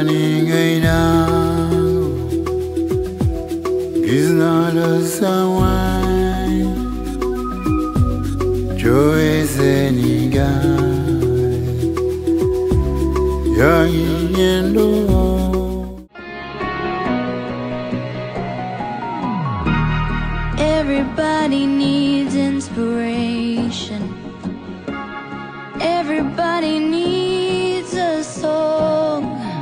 Everybody needs inspiration. Everybody needs a song,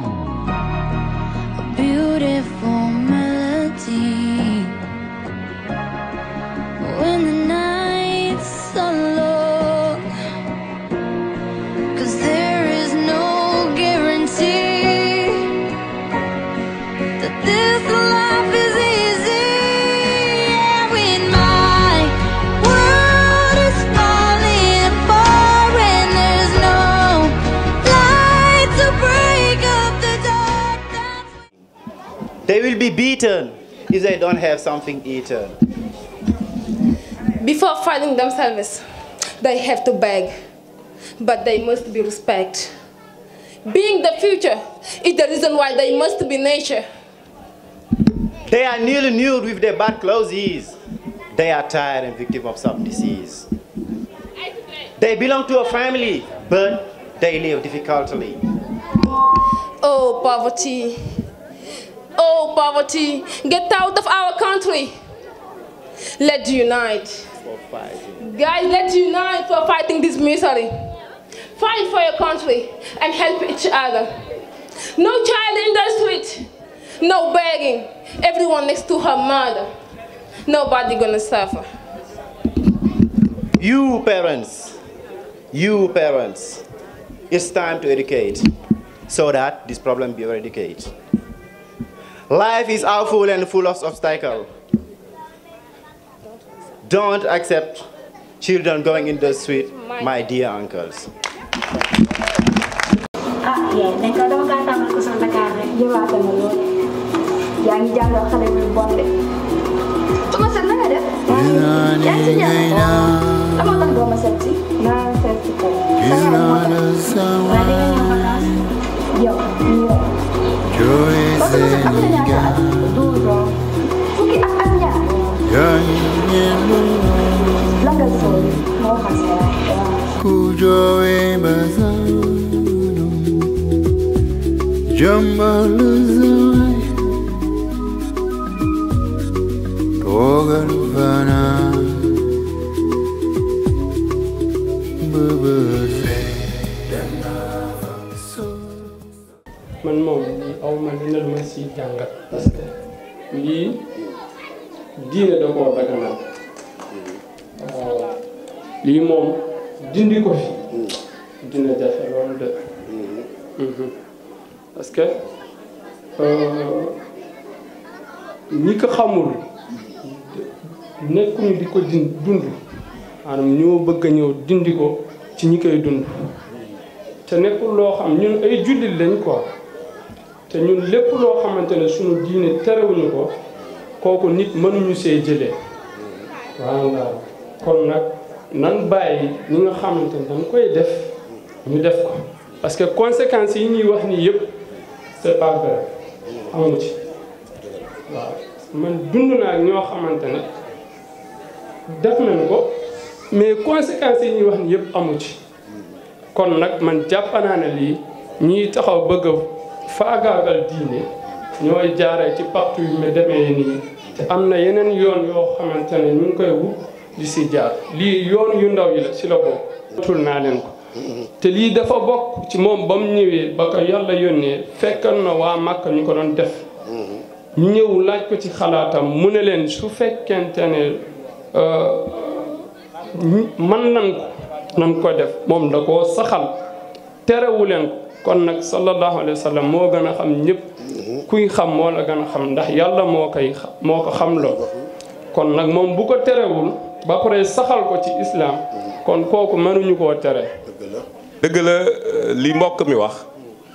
a beautiful melody. When the nights are long, 'cause there is no guarantee that this life is easy. They will be beaten if they don't have something eaten. Before fighting themselves, they have to beg, but they must be respected. Being the future is the reason why they must be nature. They are nearly nude with their bad clothes. They are tired and victim of some disease. They belong to a family, but they live difficultly. Oh, poverty. Oh, poverty, get out of our country. Let's unite. Guys, let's unite for fighting this misery. Fight for your country and help each other. No child in the street, no begging. Everyone next to her mother. Nobody gonna suffer. You parents, it's time to educate so that this problem be eradicated. Life is awful and full of obstacles. Don't accept children going in the street, my dear uncles. Dañ ko dama kaa tàmbal ko sama Dakar rek jëwaata ma loolu yaa ngi jàngal xale bi bon de sama set na nga def yaa ngi si jàng dama tax doo ma set si naa set si ko sama moo tax waaye da nga ñëw vacances yow ñu parce que am na ñaata at 12 ans fukki at ak ñaar la nga sol moo xam sa Jambalazai Togalvana man moom aw ma dina lu ma si jàngat parce que lii diine da koo daganal waaw lii moom dindi ko fi dina jafe loolu de parce que ñi ko xamul nekkuñu di ko dund maanaam ñoo bëgg a ñëw dindi ko ci ñi koy dund te nekkul loo xam ñun ay jullit lañ quoi te ñun lépp loo xamante ne suñu diine terewuñu ko kooku nit mënuñu see jëlee waaw kon nag nan bàyyi ñi nga xamante ne dañ koy def ñu def ko parce que conséquences yi ñuy wax nii yëpp c'est pas vrai amu ci waaw man dund naa ak ñoo xamante ne def nañ ko mais conséquences yi ñuy wax nii yëpp amu ci kon nag man jàpp naa ne lii ñiy taxaw bëgg a faagaagal diine ñooy jaaree ci pacte yu me demee nii te am na yeneen yoon yoo xamante ne ñu ngi koy wut di si jaar lii yoon yu ndaw yi la si la bokk tul naa leen ko te lii dafa bokk ci moom ba mu ñëwee ba ko yàlla yónnee fekkoon na waa Màkka ñu ko doon def ñëw laaj ko ci xalaatam mu ne leen su fekkente ne man nan ko def moom da koo saxal terewu leen ko kon nag sallallahu alayhi wa sallam moo gën a xam ñëpp kuy xam moo la gën a xam ndax yàlla moo ko xam loo kon nag moom bu ko terewul ba pare saxal ko ci islam kon kooku mënuñu koo tere. dëgg la li mbokk mi wax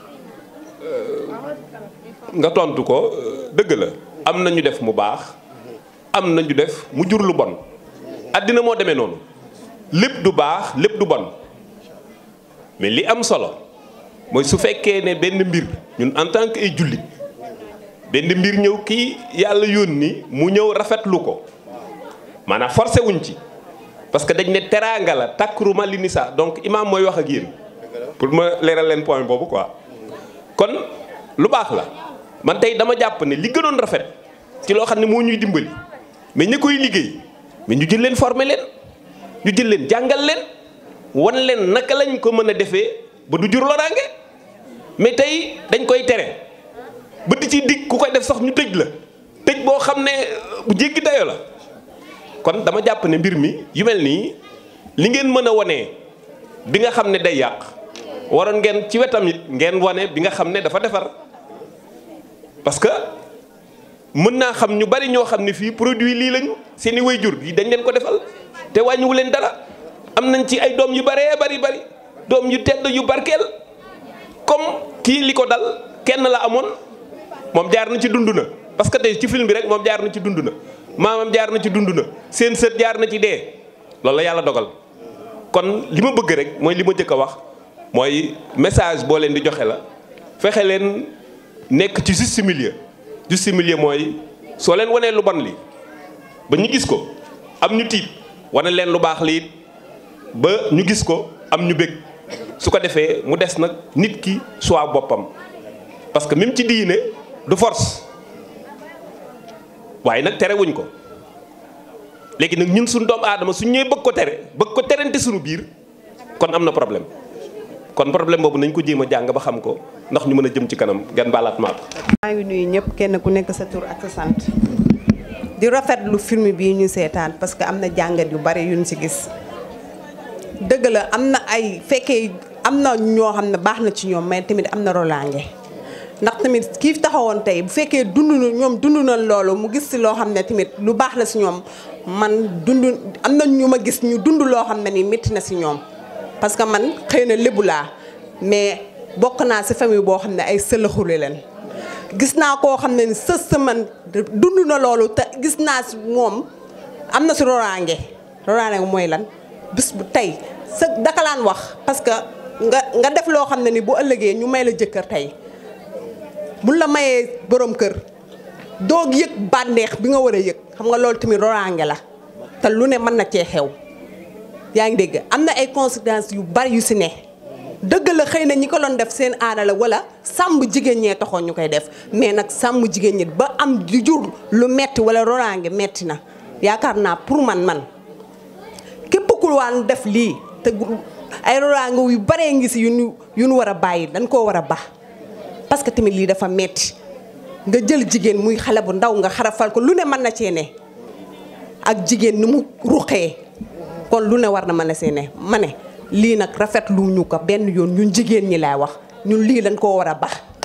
nga tontu ko dëgg la am na ñu def mu baax am na ñu def mu jur lu bon àddina moo demee noonu lépp du baax lépp du bon mais li am solo mooy su fekkee ne benn mbir ñun en tant que ay jullit benn mbir ñëw kii yàlla yónni mu ñëw rafetlu ko maanaam forcé wuñ ci parce que dañ ne teraanga la takruma li nisa donc imam mooy wax ak yéen pour ma leeral leen point boobu quoi. kon lu baax la man tey dama jàpp ne li gënoon rafet ci loo xam ne moo ñuy dimbali mais ñi koy liggéey mais ñu jël leen former leen ñu jël leen jàngal leen wan leen naka lañ ko mën a defee ba du jur loraange mais tey dañ koy tere ba di ci dig ku koy def sax ñu tëj la tëj boo xam ne bu jéggi dayo la. kon dama jàpp ne mbir mi yu mel nii li ngeen mën a wanee bi nga xam ne day yàq waroon ngeen ci wetam it ngeen wane bi nga xam ne dafa defar parce que mën naa xam ñu bari ñoo xam ne fii produit lii lañu seeni waajur yi dañ leen ko defal te wàññiwu leen dara am nañ ci ay doom yu baree bari doom yu tedd yu barkeel comme kii li ko dal kenn la amoon moom jaar na ci dund na parce que tey ci film bi rek moom jaar na ci dund na maamam jaar na ci dund na seen sët jaar na ci dee loolu la yàlla dogal kon li ma bëgg rek mooy li ma njëkk a wax mooy message boo leen di joxe la fexe leen nekk ci juste milieu mooy soo leen wanee lu bon li ba ñu gis ko am ñu tiit wane leen lu baax li it ba ñu gis ko am ñu bëgg su ko defee mu des nag nit ki soit boppam parce que même ci diine du force waaye nag tere wuñ ko léegi nag ñun suñu doomu aadama suñ ñëwee bëgg ko terante suñu biir kon am na problème kon problème boobu nañ ko jéem a jàng ba xam ko ndax ñu mën a jëm ci kanam ngeen baalaat maa ko. maa ngi nuyu ñëpp kenn ku nekk sa tur ak sa sant di rafetlu film bii ñu seetaan parce que am na jàngat yu bari yuñ ci gis dëgg la am na ay fekkee am na ñoo xam ne baax na ci ñoom mais tamit am na rolaange ndax tamit kii taxawoon tey bu fekkee dund na loolu mu gis ci loo xam ne tamit lu baax la ci ñoom man am na ñu ma gis ñu dund loo xam ne ni métti na ci ñoom parce que man xëy na lébu laa mais bokk naa ci famille boo xam ne ay sëlaxule leen gis naa koo xam ne ni sës man dund na loolu te gis naa ci moom am na ci roraange mooy lan bis bu tey sa dakalaan wax parce que nga def loo xam ne ni bu ëllëgee ñu may la jëkkër tey buñ la mayee borom kër doog yëg bànneex bi nga war a yëg xam nga loolu tamit roraange la te lu ne mën na cee xew yaa ngi dégg am na ay conséquences yu bari yu ci ne dëgg la xëy na ñi ko doon def seen aada la wala sàmm jigéen ñee taxoon ñu koy def mais nag sàmm jigéen ñi ba am di jur lu metti wala roraange metti na yaakaar naa pour man képp ku waan def lii te ay roraange yu baree ngi ci yu ñu war a bàyyi dañ koo war a baax parce que tamit lii dafa metti nga jël jigéen muy xale bu ndaw nga xarafal ko lu ne mën na cee ne ak jigéen ni mu ruqee kon lu ne war na mën a see ne ma ne lii nag rafetlu ñu ko benn yoon ñun jigéen ñi laay wax ñun lii dañ koo war a baax